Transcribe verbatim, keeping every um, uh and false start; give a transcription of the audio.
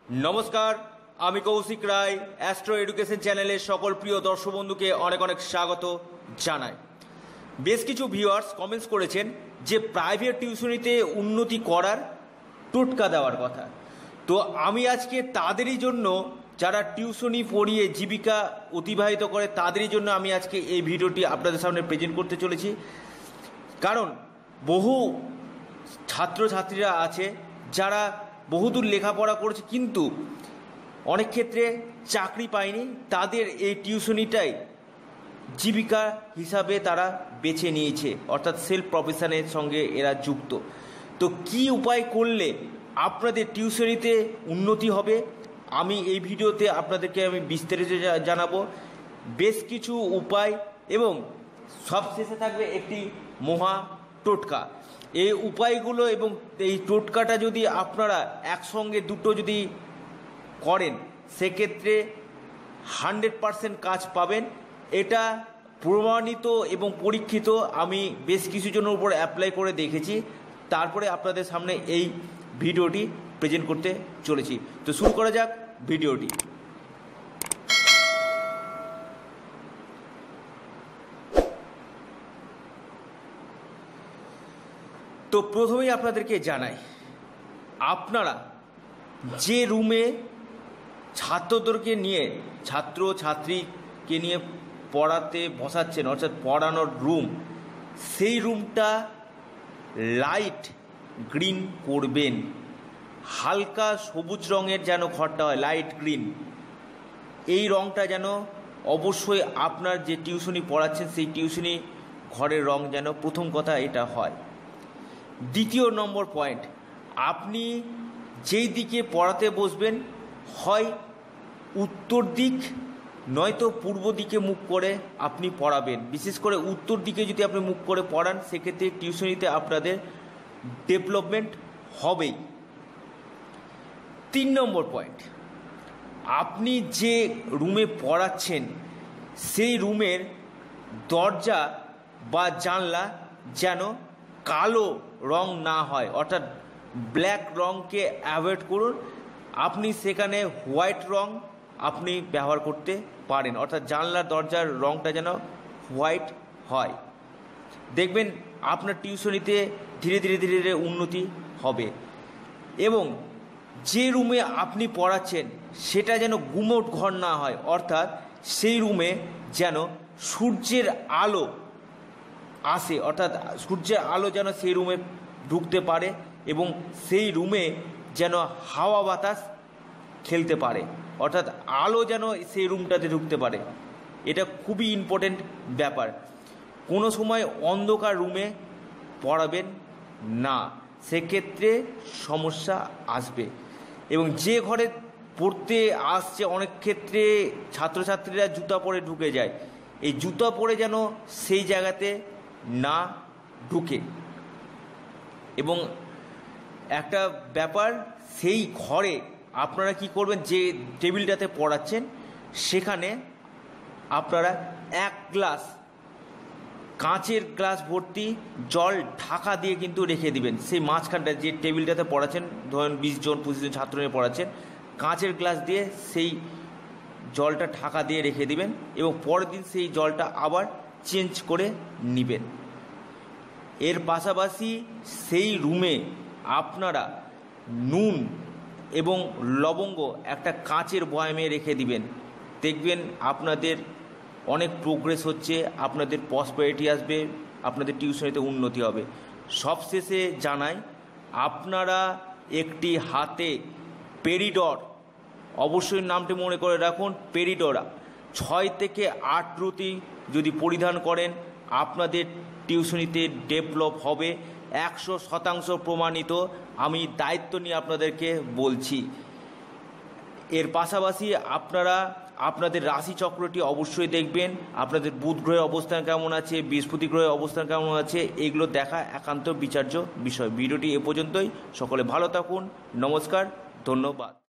नमस्कार आमी Kaushik Ray astro education चैनेले सकल प्रिय दर्शक बंधुके अनेक अनेक स्वागत जानाई। बेश किछु ভিউয়ার্স कमेंट्स करेছেন जे प्राइवेट টিউশনিতে उन्नति करार टोटका देওয়ার कथा। तो आमी आजके तादेरই জন্য যারা টিউশনি পড়িয়ে জীবিকা অতিবাহিত করে তাদেরই জন্য আমি আজকে এই ভিডিওটি আপনাদের সামনে প্রেজেন্ট করতে চলেছি। কারণ বহু ছাত্রছাত্রীরা আছে যারা বহুদূর লেখাপড়া করেছে কিন্তু অনেক ক্ষেত্রে চাকরি পায়নি, তাদের এই টিউশনিটাই জীবিকা হিসাবে তারা বেছে নিয়েছে, অর্থাৎ সেলফ প্রফেশনের সঙ্গে এরা যুক্ত। তো কি উপায় করলে আপনাদের টিউশনিতে উন্নতি হবে আমি এই ভিডিওতে আপনাদেরকে আমি বিস্তারিত জানাবো। বেশ কিছু উপায় এবং সবশেষে থাকবে একটি মহা টোটকা। এই উপায়গুলো এবং এই টোটকাটা যদি আপনারা একসঙ্গে দুটো যদি করেন সেক্ষেত্রে হান্ড্রেড পারসেন্ট কাজ পাবেন। এটা প্রমাণিত এবং পরীক্ষিত, আমি বেশ কিছু জনের উপর অ্যাপ্লাই করে দেখেছি, তারপরে আপনাদের সামনে এই ভিডিওটি প্রেজেন্ট করতে চলেছি। তো শুরু করা যাক ভিডিওটি। তো প্রথমেই আপনাদেরকে জানাই, আপনারা যে রুমে ছাত্রদেরকে নিয়ে ছাত্র ছাত্রীকে নিয়ে পড়াতে বসাচ্ছেন অর্থাৎ পড়ানোর রুম, সেই রুমটা লাইট গ্রিন করবেন। হালকা সবুজ রঙের যেন ঘরটা হয়, লাইট গ্রিন। এই রঙটা যেন অবশ্যই আপনার যে টিউশনি পড়াচ্ছেন সেই টিউশনি ঘরের রং যেন প্রথম কথা এটা হয়। দ্বিতীয় নম্বর পয়েন্ট, আপনি যেই দিকে পড়াতে বসবেন হয় উত্তর দিক নয়তো পূর্ব দিকে মুখ করে আপনি পড়াবেন। বিশেষ করে উত্তর দিকে যদি আপনি মুখ করে পড়ান সেক্ষেত্রে টিউশনিতে আপনাদের ডেভেলপমেন্ট হবেই। তিন নম্বর পয়েন্ট, আপনি যে রুমে পড়াচ্ছেন সেই রুমের দরজা বা জানলা যেন কালো রং না হয়, অর্থাৎ ব্ল্যাক রঙকে অ্যাভয়েড করুন। আপনি সেখানে হোয়াইট রং আপনি ব্যবহার করতে পারেন, অর্থাৎ জানলার দরজার রংটা যেন হোয়াইট হয়। দেখবেন আপনার টিউশনিতে ধীরে ধীরে ধীরে ধীরে উন্নতি হবে। এবং যে রুমে আপনি পড়াচ্ছেন সেটা যেন গুমোট ঘর না হয়, অর্থাৎ সেই রুমে যেন সূর্যের আলো আসে, অর্থাৎ সূর্যের আলো যেন সেই রুমে ঢুকতে পারে এবং সেই রুমে যেন হাওয়া বাতাস খেলতে পারে, অর্থাৎ আলো যেন সেই রুমটাতে ঢুকতে পারে। এটা খুবই ইম্পর্টেন্ট ব্যাপার। কোনো সময় অন্ধকার রুমে পড়াবেন না, সেক্ষেত্রে সমস্যা আসবে। এবং যে ঘরে পড়তে আসছে অনেক ক্ষেত্রে ছাত্রছাত্রীরা জুতা পরে ঢুকে যায়, এই জুতা পরে যেন সেই জায়গাতে না ঢুকে। এবং একটা ব্যাপার, সেই ঘরে আপনারা কি করবেন, যে টেবিলটাতে পড়াচ্ছেন সেখানে আপনারা এক গ্লাস কাঁচের গ্লাস ভর্তি জল ঢাকা দিয়ে কিন্তু রেখে দিবেন। সেই মাঝখানটা যে টেবিলটাতে পড়াচ্ছেন, ধরেন বিশ জন পঁচিশ জন ছাত্র নিয়ে পড়াচ্ছেন, কাঁচের গ্লাস দিয়ে সেই জলটা ঢাকা দিয়ে রেখে দিবেন এবং পরের দিন সেই জলটা আবার চেঞ্জ করে নেবেন। এর পাশাপাশি সেই রুমে আপনারা নুন এবং লবঙ্গ একটা কাঁচের বয়ামে রেখে দিবেন। দেখবেন আপনাদের অনেক প্রোগ্রেস হচ্ছে, আপনাদের প্রসপারিটি আসবে, আপনাদের টিউশনিতে উন্নতি হবে। সবশেষে জানাই, আপনারা একটি হাতে পেরিডর, অবশ্যই নামটি মনে করে রাখুন, পেরিডর ছয় থেকে আট রুটি যদি পরিধান করেন আপনাদের টিউশনিতে ডেভেলপ হবে, একশো শতাংশ প্রমাণিত, আমি দায়িত্ব নিয়ে আপনাদেরকে বলছি। এর পাশাপাশি আপনারা আপনাদের রাশি চক্রটি অবশ্যই দেখবেন, আপনাদের বুধ গ্রহের অবস্থান কেমন আছে, বৃহস্পতি গ্রহের অবস্থান কেমন আছে, এগুলো দেখা একান্ত বিচার্য বিষয়। ভিডিওটি এ পর্যন্তই, সকলে ভালো থাকুন, নমস্কার, ধন্যবাদ।